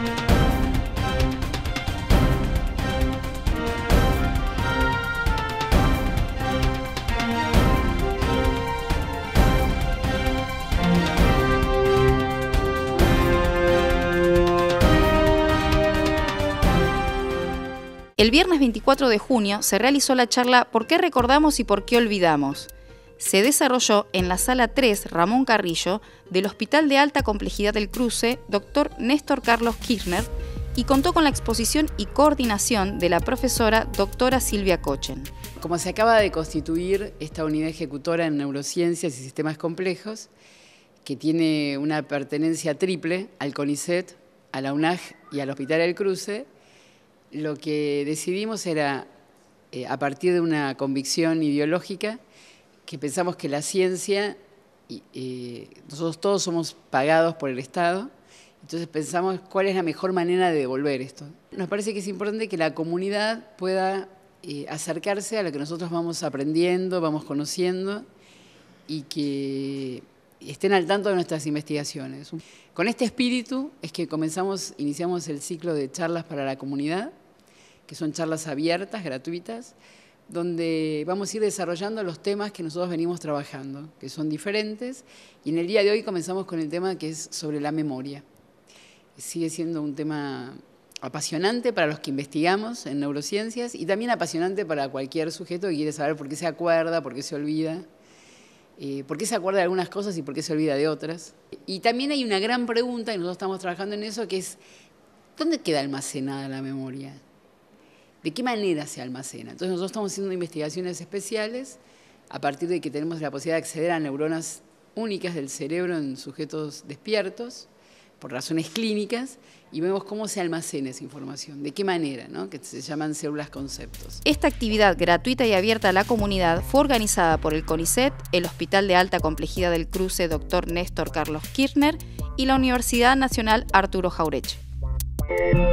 El viernes 24 de junio se realizó la charla ¿Por qué recordamos y por qué olvidamos? Se desarrolló en la Sala 3 Ramón Carrillo del Hospital de Alta Complejidad del Cruce, Dr. Néstor Carlos Kirchner, y contó con la exposición y coordinación de la profesora doctora Silvia Kochen. Como se acaba de constituir esta unidad ejecutora en neurociencias y sistemas complejos, que tiene una pertenencia triple al CONICET, a la UNAG y al Hospital del Cruce, lo que decidimos era, a partir de una convicción ideológica, que pensamos que la ciencia, nosotros todos somos pagados por el Estado, entonces pensamos cuál es la mejor manera de devolver esto. Nos parece que es importante que la comunidad pueda acercarse a lo que nosotros vamos aprendiendo, vamos conociendo y que estén al tanto de nuestras investigaciones. Con este espíritu es que iniciamos el ciclo de charlas para la comunidad, que son charlas abiertas, gratuitas, donde vamos a ir desarrollando los temas que nosotros venimos trabajando, que son diferentes, y en el día de hoy comenzamos con el tema que es sobre la memoria. Sigue siendo un tema apasionante para los que investigamos en neurociencias y también apasionante para cualquier sujeto que quiere saber por qué se acuerda, por qué se olvida, por qué se acuerda de algunas cosas y por qué se olvida de otras. Y también hay una gran pregunta, y nosotros estamos trabajando en eso, que es ¿dónde queda almacenada la memoria? ¿De qué manera se almacena? Entonces nosotros estamos haciendo investigaciones especiales a partir de que tenemos la posibilidad de acceder a neuronas únicas del cerebro en sujetos despiertos, por razones clínicas, y vemos cómo se almacena esa información, de qué manera, ¿no? Que se llaman células conceptos. Esta actividad gratuita y abierta a la comunidad fue organizada por el CONICET, el Hospital de Alta Complejidad del Cruce Dr. Néstor Carlos Kirchner y la Universidad Nacional Arturo Jauretche.